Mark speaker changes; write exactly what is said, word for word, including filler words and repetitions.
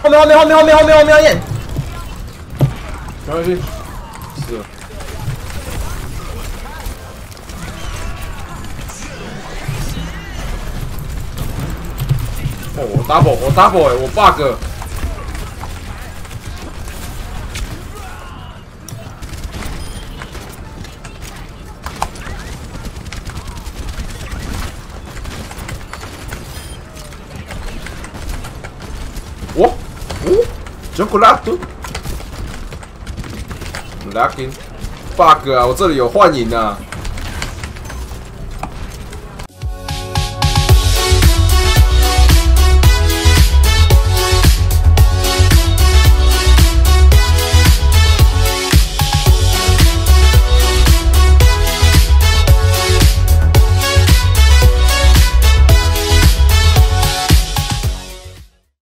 Speaker 1: 后面后面后面后面后面后面后面，
Speaker 2: 没关系，是。哦，我 double， 我 double 哎、欸，我 bug。我，哦 ，chocolate。Lagging bug 啊！我这里有幻影啊！